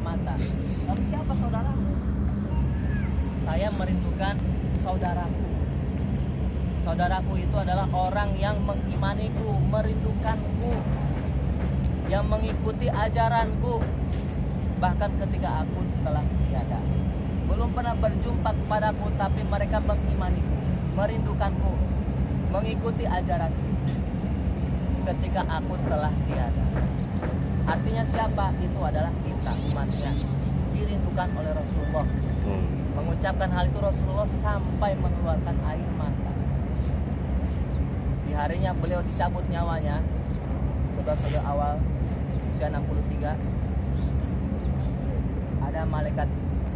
mata. Lalu siapa saudaramu? Saya merindukan saudaraku. Saudaraku itu adalah orang yang mengimaniku, merindukanku, yang mengikuti ajaranku, bahkan ketika aku telah tiada. Belum pernah berjumpa kepadaku, tapi mereka mengimaniku, merindukanku, mengikuti ajaranku ketika aku telah tiada. Artinya siapa? Itu adalah kita, umatnya, dirindukan oleh Rasulullah. Mengucapkan hal itu Rasulullah sampai mengeluarkan air mata. Di harinya beliau dicabut nyawanya, 12 awal usia 63, ada malaikat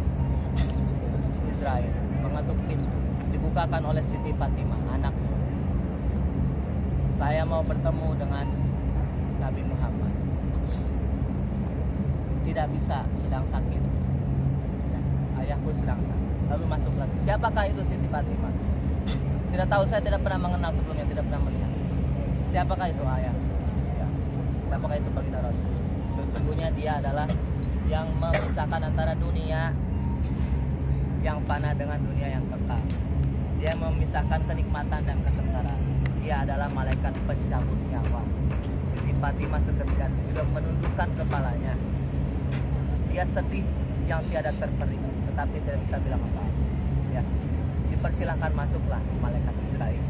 Israel mengetuk pintu, dibukakan oleh Siti Fatimah, anaknya. Saya mau bertemu dengan Nabi Muhammad. Tidak bisa, sedang sakit. Ayahku sedang sakit. Lalu masuk lagi. Siapakah itu Siti Fatimah? Tidak tahu, saya tidak pernah mengenal sebelumnya, tidak pernah melihat. Siapakah itu ayah? Ya. Siapakah itu baginda Rasul? Sesungguhnya dia adalah yang memisahkan antara dunia yang fana dengan dunia yang kekal. Dia memisahkan kenikmatan dan kesengsaraan. Dia adalah malaikat pencabut nyawa. Siti Fatimah seketika juga menundukkan kepalanya. Dia sedih yang tiada terperi, tetapi tidak bisa bilang apa-apa. Ya. Dipersilahkan masuklah malaikat Israel.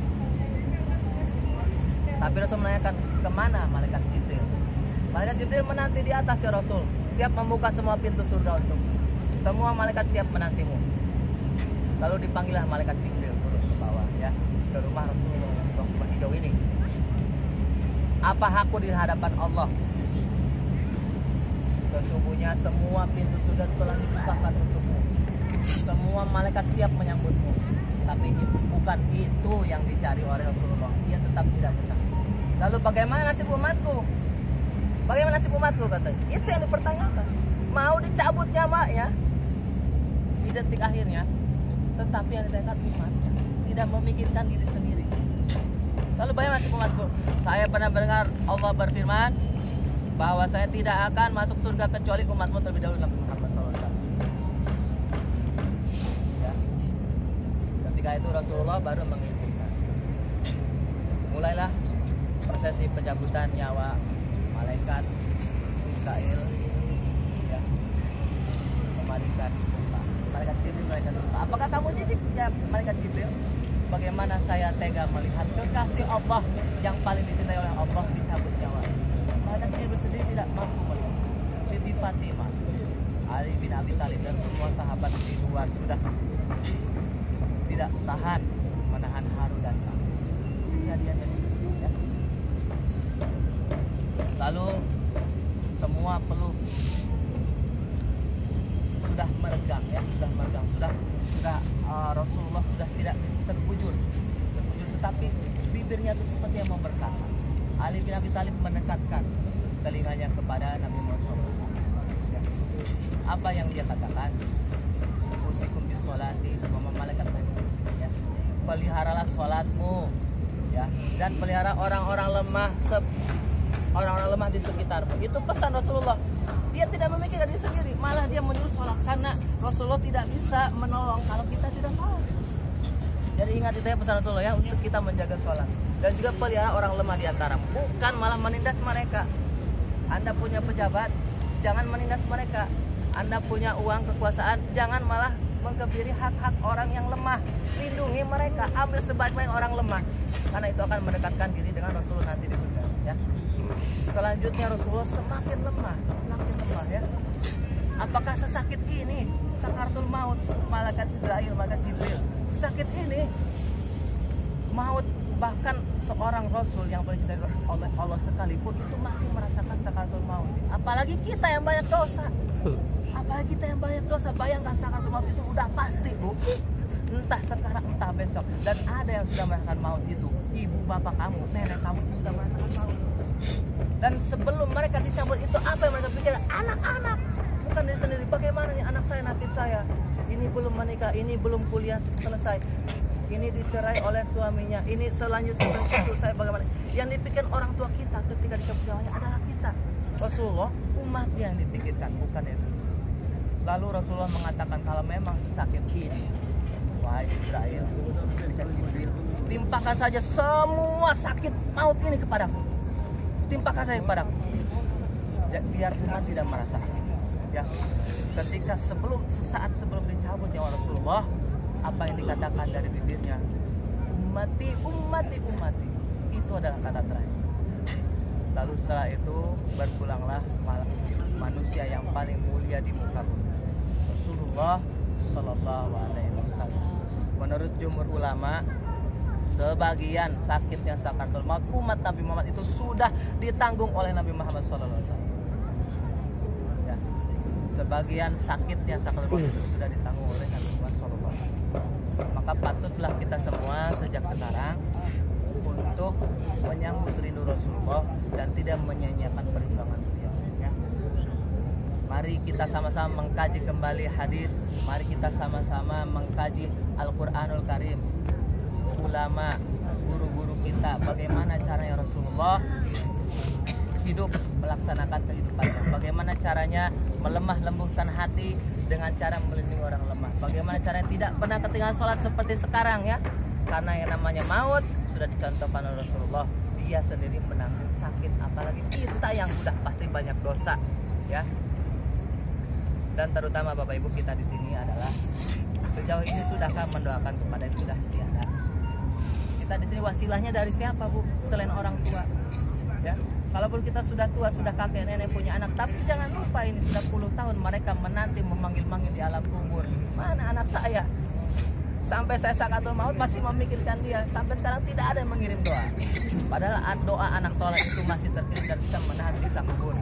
Tapi Rasul menanyakan, kemana malaikat Jibril? Malaikat Jibril menanti di atas ya Rasul, siap membuka semua pintu surga untukmu. Semua malaikat siap menantimu. Lalu dipanggillah malaikat Jibril turun ke bawah, ya, ke rumah Rasulullah yang hijau ini. Apa hakku di hadapan Allah? Sesungguhnya semua pintu surga telah dibukakan untukmu. Semua malaikat siap menyambutmu. Tapi bukan itu yang dicari oleh Rasulullah. Dia tetap tidak benar. Lalu bagaimana nasib umatku? Bagaimana nasib umatku, katanya? Itu yang dipertanyakan. Mau dicabut nyawanya di detik akhirnya, tetapi yang ditanyakan umatnya, tidak memikirkan diri sendiri. Lalu bagaimana nasib umatku? Saya pernah mendengar Allah berfirman bahwa saya tidak akan masuk surga kecuali umatmu terlebih dahulu, Nabi Muhammad SAW. Ya. Ketika itu Rasulullah baru mengizinkan. Mulailah prosesi pencabutan nyawa malaikat Mikail, ya, kembalikan umat. Malaikat Jibril kembalikan umat. Apakah kamu jijik? Ya, malaikat Jibril. Bagaimana saya tega melihat kekasih Allah yang paling dicintai oleh Allah dicabut nyawa? Malaikat Jibril sendiri tidak mampu melihat. Siti Fatimah, Ali bin Abi Thalib dan semua sahabat di luar sudah tidak tahan menahan haru dan tangis. Kejadiannya di situ, ya. Lalu semua peluh sudah meregang, ya, sudah Rasulullah sudah tidak terbujur, tetapi bibirnya itu seperti yang mau berkata. Ali bin Abi Thalib mendekatkan telinganya kepada Nabi Muhammad SAW. Ya. Apa yang dia katakan? Usikum bis sholati, malaikat tadi. Ya. Peliharalah sholatmu, ya, dan pelihara orang-orang lemah, di sekitarmu. Itu pesan Rasulullah. Dia tidak memikirkan diri sendiri, malah dia menyuruh sholat karena Rasulullah tidak bisa menolong kalau kita tidak sholat. Jadi ingat itu ya pesan Rasulullah, ya, untuk kita menjaga sholat dan juga pelihara orang lemah di antara, bukan malah menindas mereka. Anda punya pejabat, jangan menindas mereka. Anda punya uang, kekuasaan, jangan malah mengkebiri hak-hak orang yang lemah. Lindungi mereka, ambil sebaik-baik orang lemah, karena itu akan mendekatkan diri dengan Rasulullah nanti di surga, ya. Selanjutnya Rasulullah semakin lemah, ya. Apakah sesakit ini sakaratul maut, malaikat Israel, malaikat Jibril? Sakit ini maut, bahkan seorang Rasul yang paling dicintai oleh Allah sekalipun itu masih merasakan sakaratul maut. Apalagi kita yang banyak dosa. Bayangkan sakaratul maut itu udah pasti, Bu. Entah sekarang, entah besok. Dan ada yang sudah merasakan maut itu. Ibu, bapak kamu, nenek kamu itu sudah merasakan maut. Dan sebelum mereka dicabut itu, apa yang mereka pikirkan? Anak-anak, bukan diri sendiri. Bagaimana nih anak saya, nasib saya? Ini belum menikah, ini belum kuliah selesai, ini dicerai oleh suaminya, ini selanjutnya cucu saya bagaimana? Yang dipikirkan orang tua kita ketika dicabut nyawanya adalah kita. Rasulullah umat yang dipikirkan, bukan yang sendiri. Lalu Rasulullah mengatakan kalau memang sesakit ini, wahai Israel, timpakan saja semua sakit maut ini kepadaku. Timpakan saja kepadaku. Biar umat tidak merasa sakit. Ya, ketika sesaat sebelum dicabut nyawa Rasulullah, apa yang dikatakan dari bibirnya? Ummati, ummati, ummati. Itu adalah kata terakhir. Lalu setelah itu berpulanglah manusia yang paling mulia di muka bumi, Rasulullah Shallallahu Alaihi Wasallam. Menurut jumhur ulama, sebagian sakitnya sakaratul maut umat Nabi Muhammad itu sudah ditanggung oleh Nabi Muhammad Shallallahu Alaihi Wasallam. Ya, sebagian sakitnya sakaratul maut itu sudah ditanggung oleh Nabi Muhammad Shallallahu Alaihi Wasallam. Maka patutlah kita semua sejak sekarang untuk menyambut rindu Rasulullah dan tidak menyia-nyiakan perjuangan beliau. Ya. Mari kita sama-sama mengkaji kembali hadis. Mari kita sama-sama mengkaji Al-Quranul Karim. Ulama, guru-guru kita, bagaimana caranya Rasulullah hidup melaksanakan kehidupannya. Bagaimana caranya melemah lembutkan hati dengan cara melindungi orang lemah. Bagaimana caranya tidak pernah ketinggalan sholat seperti sekarang ya. Karena yang namanya maut sudah dicontohkan oleh Rasulullah, dia sendiri menanggung sakit, apalagi kita yang sudah pasti banyak dosa ya. Dan terutama Bapak Ibu kita di sini adalah sejauh ini sudahkah mendoakan kepada yang sudah tiada? Kita di sini wasilahnya dari siapa Bu? Selain orang tua ya. Kalaupun kita sudah tua, sudah kakek nenek punya anak, tapi jangan lupa ini sudah puluh tahun mereka menanti memanggil-manggil di alam kubur. Mana anak saya? Sampai saya sakaratul maut masih memikirkan dia. Sampai sekarang tidak ada yang mengirim doa. Padahal doa anak soleh itu masih terkirim dan bisa menahan siksa kubur.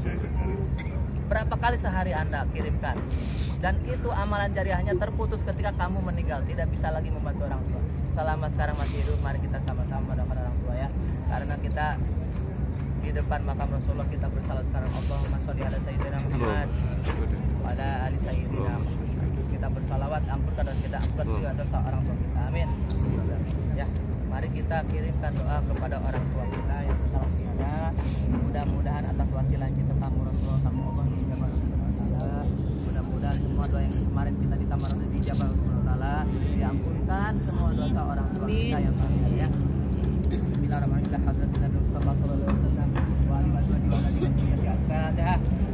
Berapa kali sehari Anda kirimkan? Dan itu amalan jariahnya terputus ketika kamu meninggal. Tidak bisa lagi membantu orang tua. Selama sekarang masih hidup, mari kita sama-sama mendoakan orang tua ya. Karena kita di depan makam Rasulullah, kita bersalat sekarang, Allahumma sholli ala sayyidina Muhammad wa ala ali sayyidina Muhammad. Kita bersalawat, ampunkan dosa kita, ampunkan juga dosa orang tua kita, amin ya. Mari kita kirimkan doa kepada orang tua kita yang salah tiada. Mudah-mudahan atas wasilah kita tamu Rasulullah, tamu Allah dijabah Rasulullah Ta'ala. Mudah-mudahan semua doa yang kemarin kita ditambah dijabah Rasulullah Ta'ala, diampunkan semua dosa orang tua kita yang salah ya. Bismillahirrahmanirrahim. Hadratin Nabi Muhammad sallallahu alaihi wasallam wa alihi wa sahbihi wa sallam.